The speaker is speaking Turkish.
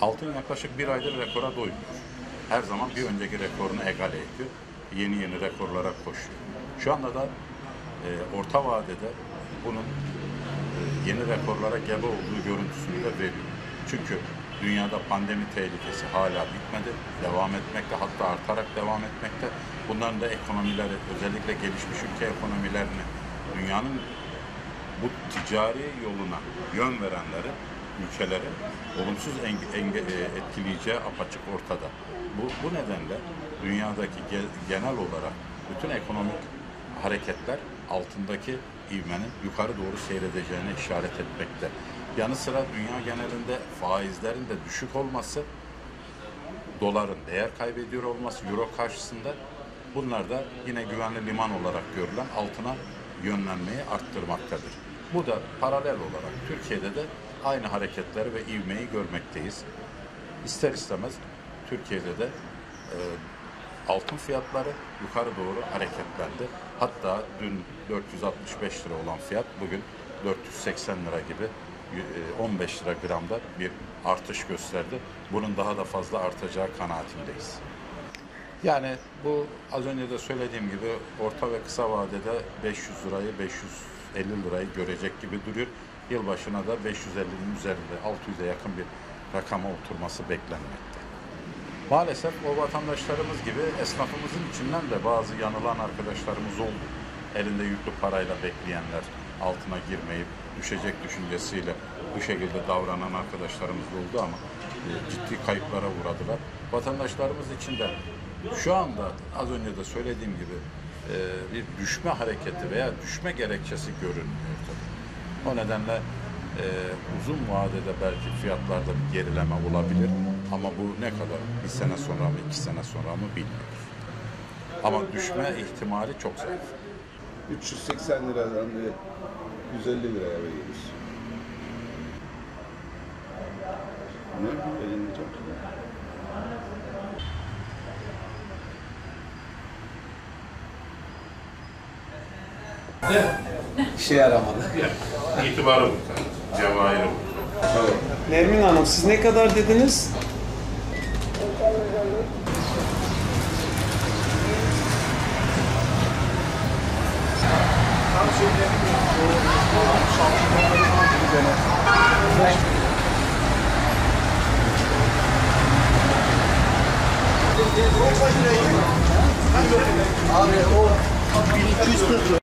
Altın yaklaşık bir aydır rekora doymuyor. Her zaman bir önceki rekorunu egale ediyor. Yeni rekorlara koşuyor. Şu anda da orta vadede bunun yeni rekorlara gebe olduğu görüntüsünü de veriyor. Çünkü dünyada pandemi tehlikesi hala bitmedi. Devam etmekte, hatta artarak devam etmekte. Bunların da ekonomileri, özellikle gelişmiş ülke ekonomilerini, dünyanın bu ticari yoluna yön verenleri, ülkeleri olumsuz etkileyeceği apaçık ortada. Bu nedenle dünyadaki genel olarak bütün ekonomik hareketler altındaki ivmenin yukarı doğru seyredeceğine işaret etmekte. Yanı sıra dünya genelinde faizlerin de düşük olması, doların değer kaybediyor olması euro karşısında, bunlar da yine güvenli liman olarak görülen altına yönlenmeyi arttırmaktadır. Bu da paralel olarak Türkiye'de de aynı hareketleri ve ivmeyi görmekteyiz. İster istemez Türkiye'de de altın fiyatları yukarı doğru hareketlendi. Hatta dün 465 lira olan fiyat bugün 480 lira gibi 15 lira gramda bir artış gösterdi. Bunun daha da fazla artacağı kanaatindeyiz. Yani bu az önce de söylediğim gibi orta ve kısa vadede 500 lirayı 550 lirayı görecek gibi duruyor. Yılbaşına da 550'nin üzerinde 600'e yakın bir rakama oturması beklenmekte. Maalesef o vatandaşlarımız gibi esnafımızın içinden de bazı yanılan arkadaşlarımız oldu. Elinde yüklü parayla bekleyenler, altına girmeyip düşecek düşüncesiyle bu şekilde davranan arkadaşlarımız oldu ama ciddi kayıplara uğradılar. Vatandaşlarımız için de şu anda az önce de söylediğim gibi bir düşme hareketi veya düşme gerekçesi görünmüyor tabii. O nedenle uzun vadede belki fiyatlarda bir gerileme olabilir ama bu ne kadar? Bir sene sonra mı, 2 sene sonra mı bilmiyoruz. Ama düşme ihtimali çok zayıf. 380 liradan 150 liraya gelir. Ne? Elinde çok güzel. İşe yaramadı. İtibarı bu. Cevahiri bu. Evet. Nermin Hanım siz ne kadar dediniz? Abi o 1240